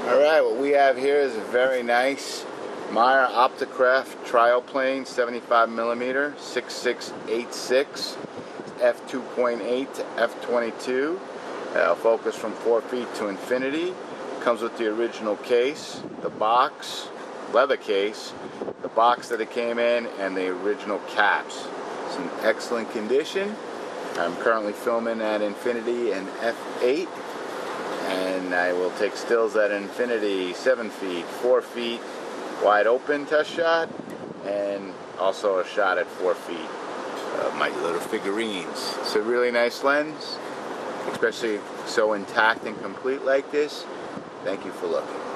Alright, what we have here is a very nice Meyer Opticraft Trioplan 75mm 6686 f2.8 to f22. Focus from 4 feet to infinity. Comes with the original case, the box, leather case, the box that it came in, and the original caps. It's in excellent condition. I'm currently filming at infinity and f8. And I will take stills at infinity, 7 feet, 4 feet, wide open test shot, and also a shot at 4 feet. My little figurines. It's a really nice lens, especially so intact and complete like this. Thank you for looking.